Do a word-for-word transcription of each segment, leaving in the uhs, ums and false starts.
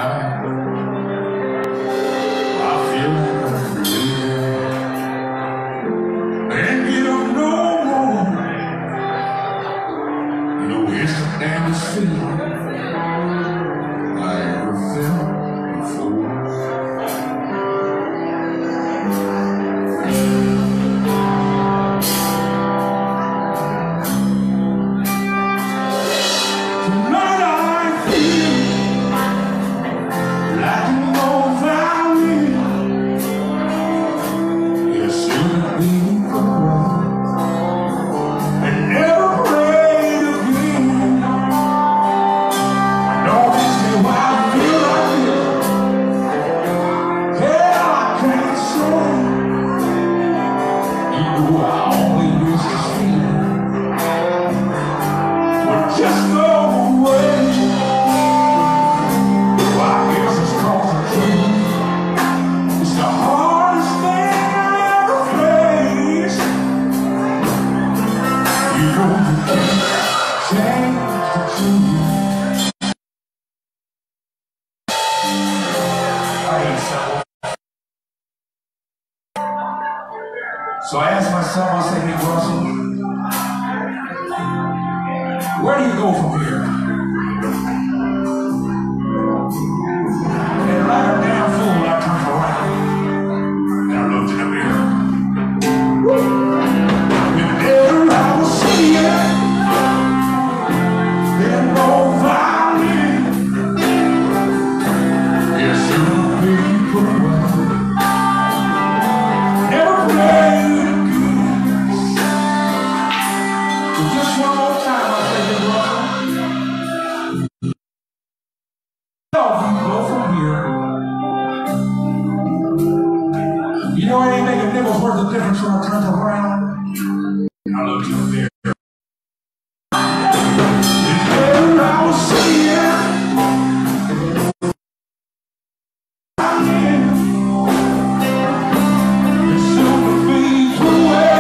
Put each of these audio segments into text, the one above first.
night, I feel like I'm dreaming. Can't get up no more. You know, it's the damnedest feeling I ever felt before. Just go away. Well, I guess it's cause the truth. It's the hardest thing I ever faced. You know you can't change the truth. I hate someone. So I asked myself, I said, hey, Russell, where do you go from here? And like a damn fool, I turned around and I looked in the mirror. And there I was seeing that no violin. Yes, some people never played again. So just one more time, I say, hey, brother, no, you go from here. You know, it ain't making nickels worth the difference when I turned around. I looked in the mirror. And there I was seeing I am. And soon to be away.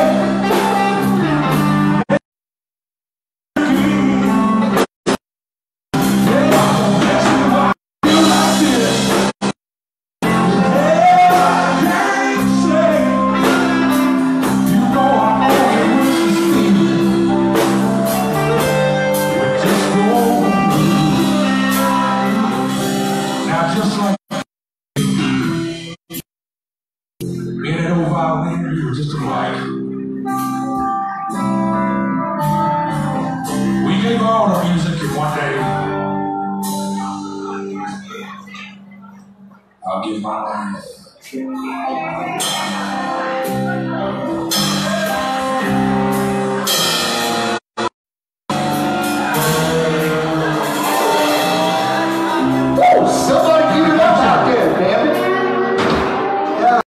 Just like me and that old violin, we were just alike. We gave all our music, and one day I'll give my life.